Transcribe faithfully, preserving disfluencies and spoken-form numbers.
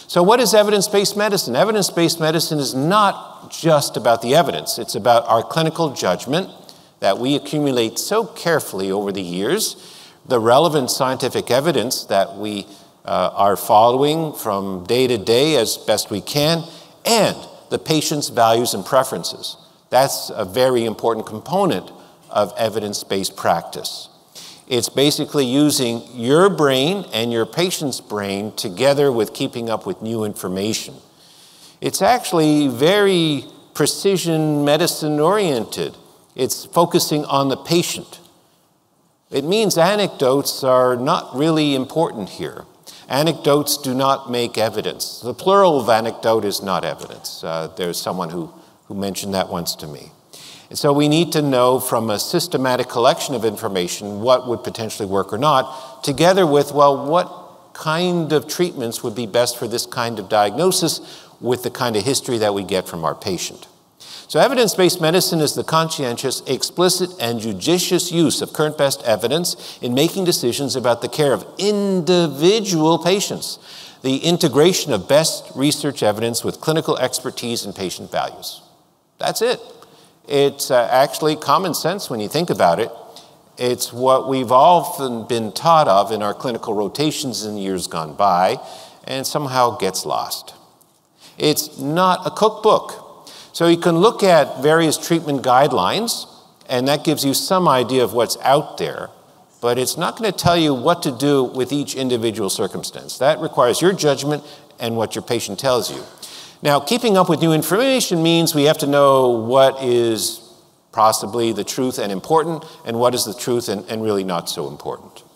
So what is evidence-based medicine? Evidence-based medicine is not just about the evidence. It's about our clinical judgment that we accumulate so carefully over the years, the relevant scientific evidence that we uh, are following from day to day as best we can, and the patient's values and preferences. That's a very important component of evidence-based practice. It's basically using your brain and your patient's brain together with keeping up with new information. It's actually very precision medicine oriented. It's focusing on the patient. It means anecdotes are not really important here. Anecdotes do not make evidence. The plural of anecdote is not evidence. Uh, there's someone who, who mentioned that once to me. And so we need to know from a systematic collection of information what would potentially work or not, together with, well, what kind of treatments would be best for this kind of diagnosis with the kind of history that we get from our patient. So evidence-based medicine is the conscientious, explicit, and judicious use of current best evidence in making decisions about the care of individual patients, the integration of best research evidence with clinical expertise and patient values. That's it. It's uh, actually common sense when you think about it. It's what we've often been taught of in our clinical rotations in years gone by, and somehow gets lost. It's not a cookbook. So you can look at various treatment guidelines, and that gives you some idea of what's out there, but it's not going to tell you what to do with each individual circumstance. That requires your judgment and what your patient tells you. Now, keeping up with new information means we have to know what is possibly the truth and important, and what is the truth and, and really not so important.